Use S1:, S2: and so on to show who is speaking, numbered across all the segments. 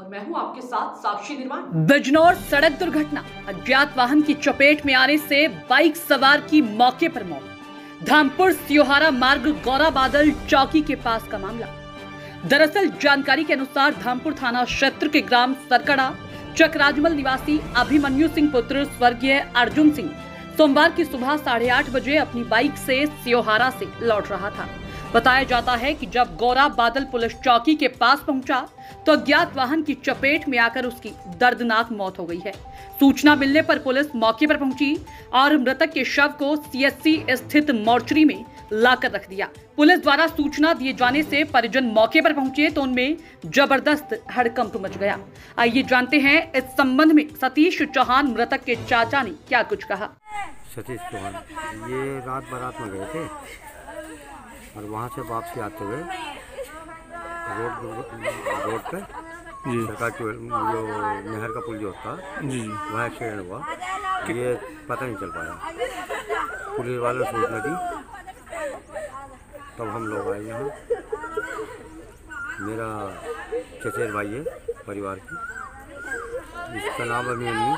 S1: और मैं हूं आपके साथ साक्षी निर्वाण।
S2: बिजनौर सड़क दुर्घटना, अज्ञात वाहन की चपेट में आने से बाइक सवार की मौके पर मौत। धामपुर सियोहारा मार्ग गौरा बादल चौकी के पास का मामला। दरअसल जानकारी के अनुसार धामपुर थाना क्षेत्र के ग्राम सरकड़ा चकराजमल निवासी अभिमन्यु सिंह पुत्र स्वर्गीय अर्जुन सिंह सोमवार की सुबह 8:30 बजे अपनी बाइक से सियोहारा से लौट रहा था। बताया जाता है कि जब गौरा बादल पुलिस चौकी के पास पहुंचा तो अज्ञात वाहन की चपेट में आकर उसकी दर्दनाक मौत हो गई है। सूचना मिलने पर पुलिस मौके पर पहुंची और मृतक के शव को सीएचसी स्थित मोर्चरी में लाकर रख दिया। पुलिस द्वारा सूचना दिए जाने से परिजन मौके पर पहुंचे तो उनमें जबरदस्त हड़कंप मच गया। आइए जानते हैं इस संबंध में सतीश चौहान मृतक के चाचा ने क्या कुछ कहा।
S3: सतीश चौहान ये रात बारात में गए थे और वहाँ से वापसी आते हुए रोड पे सरकार की जो नहर का पुल जो होता है वहाँ एक्सीडेंट हुआ। ये पता नहीं चल पाया। पुलिस वालों ने सूचना दी तब हम लोग आए यहाँ। मेरा चचेर भाई है परिवार की, इसका नाम अभिमन्यु,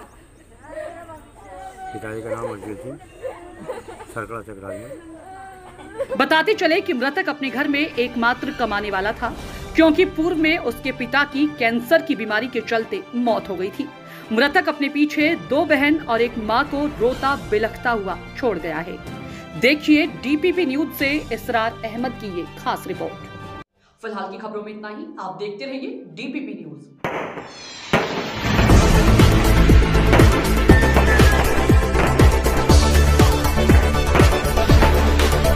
S3: पिताजी का नाम अर्जुन सिंह, सरकड़ा चकराजमल।
S2: बताते चले कि मृतक अपने घर में एकमात्र कमाने वाला था, क्योंकि पूर्व में उसके पिता की कैंसर की बीमारी के चलते मौत हो गई थी। मृतक अपने पीछे 2 बहन और एक मां को रोता बिलखता हुआ छोड़ गया है। देखिए डीपीपी न्यूज से इसरार अहमद की ये खास रिपोर्ट।
S1: फिलहाल की खबरों में इतना ही। आप देखते रहिए डीपीपी न्यूज।